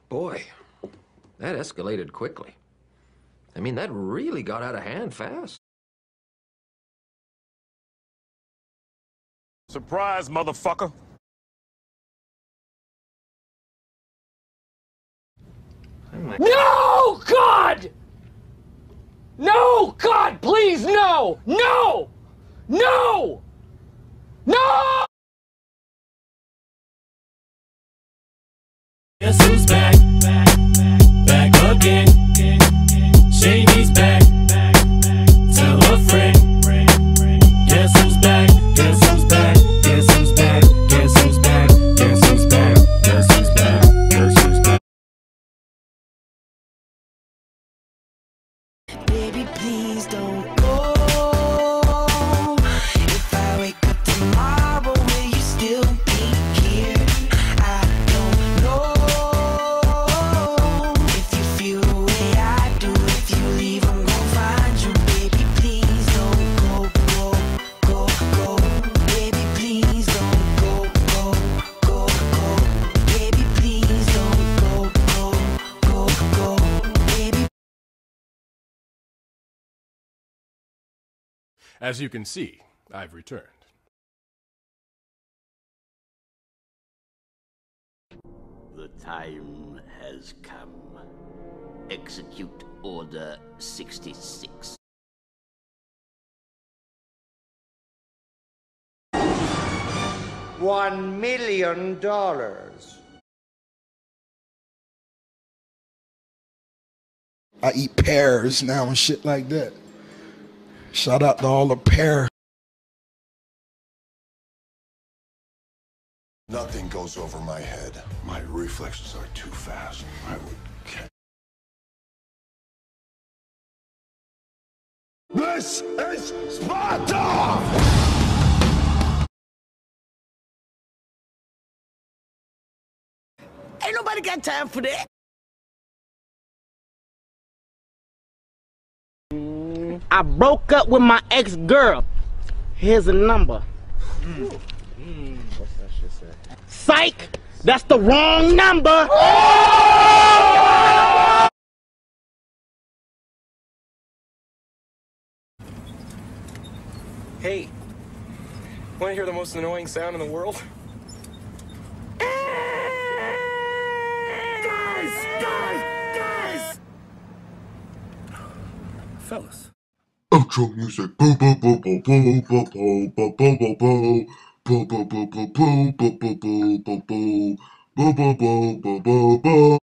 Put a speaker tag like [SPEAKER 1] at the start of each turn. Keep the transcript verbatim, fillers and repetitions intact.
[SPEAKER 1] Boy, that escalated quickly. I mean, that really got out of hand fast.
[SPEAKER 2] Surprise, motherfucker.
[SPEAKER 3] No, God! No, God, please, no! No! No! No!
[SPEAKER 4] Guess who's back? Back, back, back again. Shady's back. Tell a friend. Guess who's back? Guess who's back? Guess who's back? Guess who's back? Guess who's back? Guess who's back? Guess who's back?
[SPEAKER 5] Baby, please don't go. If I wake up tomorrow, will you still be here? I don't know. If you feel the way I do, if you leave, I'm gonna find you. Baby, please don't go, go, go, go. Baby, please don't go, go, go, go. Baby, please don't go, go, go, go. Baby.
[SPEAKER 2] As you can see, I've returned.
[SPEAKER 6] The time has come. Execute Order sixty-six.
[SPEAKER 7] One million dollars.
[SPEAKER 8] I eat pears now and shit like that. Shout out to all the pear.
[SPEAKER 9] Nothing goes over my head. My reflexes are too fast. I would catch. This is Sparta!
[SPEAKER 5] Ain't nobody got time for that.
[SPEAKER 3] I broke up with my ex-girl. Here's a number.
[SPEAKER 10] Mm. Mm. What's that shit say?
[SPEAKER 3] Psych! That's the wrong number!
[SPEAKER 10] Hey, want to hear the most annoying sound in the world? Guys! Guys! Guys! Fellas.
[SPEAKER 9] Outro music. Boo boo boo boo boo boo boo boo boo boo boo. Boo boo boo boo boo boo boo boo boo boo. Boo boo boo boo boo boo.